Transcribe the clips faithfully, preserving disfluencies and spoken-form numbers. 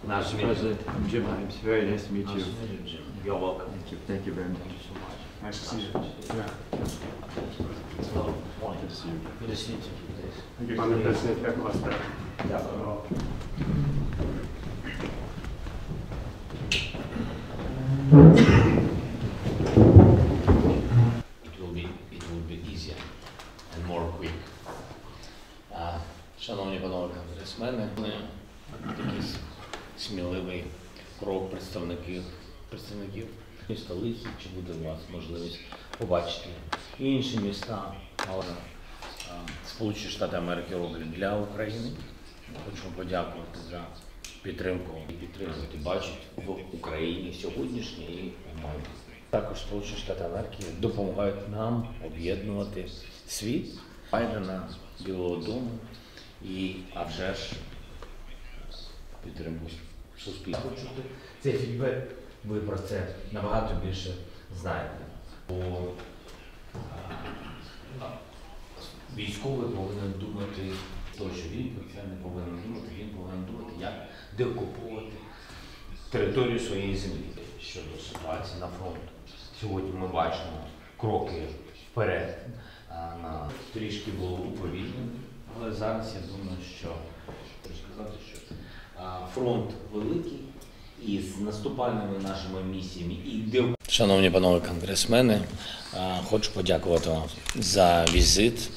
Nice to meet you. President, I'm Jim Himes. Very nice to meet Nice you. to meet you, Jim. You're welcome. Thank you. Thank you very much. Thank you so much. Nice to see you. Yeah. Hello. Morning. Good to see you. Good to see you, please. Пане президент, як у вас справи? Дякую. It will be, it will be easier and more quick. А, шановні панове конгресмени, такий сміливий крок представників, представників столиці, чи буде у вас можливість побачити інші міста, але а, Сполучені Штати Америки роблять для України. Хочу подякувати за підтримку і підтримувати, бачить в Україні сьогоднішнє і в майбутнє. Також Сполучені Штати Америки допомагають нам об'єднувати світ, Байдена, Білого Дому і, а вже ж, підтримку суспільства. Цей фідбек, ви про це набагато більше знаєте. Бо а, військовий повинен думати, то, що він про це не повинен думати, він повинен думати, як деокуповувати територію своєї землі щодо ситуації на фронті. Сьогодні ми бачимо кроки вперед, на трішки було уповільнено, але зараз я думаю, що хочу сказати, що фронт великий і з наступальними нашими місіями і де. Шановні панове конгресмени, хочу подякувати вам за візит.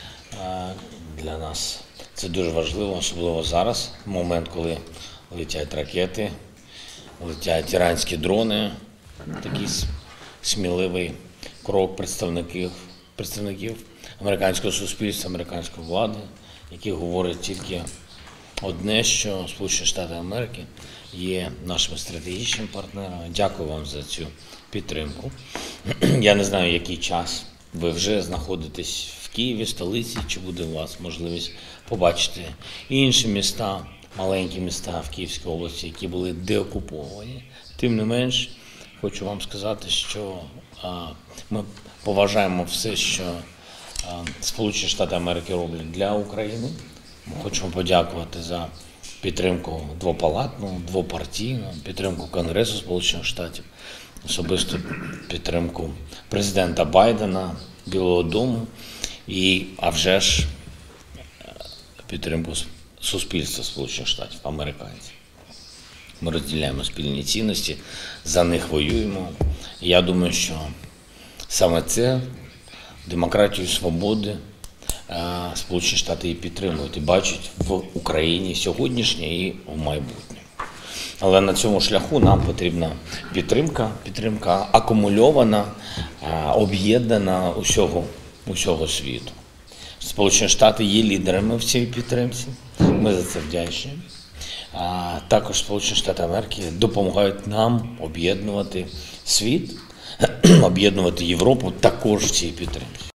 Для нас це дуже важливо, особливо зараз, в момент, коли летять ракети, летять іранські дрони. Такий сміливий крок представників, представників американського суспільства, американської влади, які говорять тільки одне, що Сполучені Штати Америки є нашими стратегічними партнерами. Дякую вам за цю підтримку. Я не знаю, який час ви вже знаходитесь в Києві, столиці, чи буде у вас можливість побачити інші міста, маленькі міста в Київській області, які були деокуповані. Тим не менш, хочу вам сказати, що а, ми поважаємо все, що а, Сполучені Штати Америки роблять для України. Ми хочемо подякувати за підтримку двопалатну, двопартійну, підтримку Конгресу Сполучених Штатів, особисто підтримку президента Байдена, Білого Дому і, а вже ж, підтримку суспільства Сполучених Штатів, американців. Ми розділяємо спільні цінності, за них воюємо. Я думаю, що саме це, демократію, свободи, Сполучені Штати і підтримують, і бачать в Україні сьогоднішнє і в майбутнє. Але на цьому шляху нам потрібна підтримка, підтримка акумульована, об'єднана усього, усього світу. Сполучені Штати є лідерами в цій підтримці, ми за це вдячні. А також Сполучені Штати Америки допомагають нам об'єднувати світ, об'єднувати Європу також в цій підтримці.